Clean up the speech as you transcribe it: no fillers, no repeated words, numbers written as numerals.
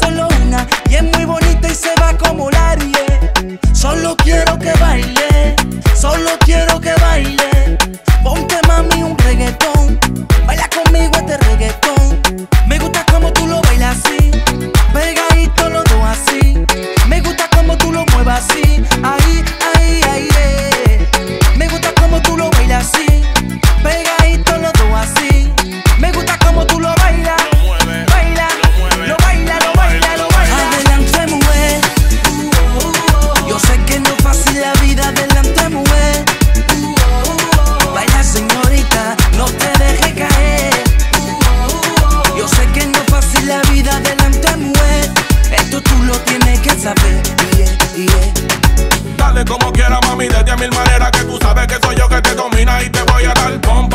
solo una y es muy bonita y se va como Larry. Solo quiero que baile, solo quiero que baile. Ponte mami un reggaetón, baila conmigo este reggaetón. Me gusta como tú lo bailas así, pegadito los dos así. Me gusta como tú lo muevas así, ahí, ahí, ahí, Me gusta como tú lo bailas así, pegadito los dos así. Me gusta como tú lo bailas, baila, lo baila, lo baila, lo baila. Adelante mujer, yo sé que no es fácil la vida, adelante mujer. Baila señorita, no te dejes caer. Yo sé que no es fácil la vida, adelante mujer. Esto tú lo tienes que saber, Dale como quiera mami, desde a mil maneras, que tú sabes que soy yo que te domina y te voy a dar pom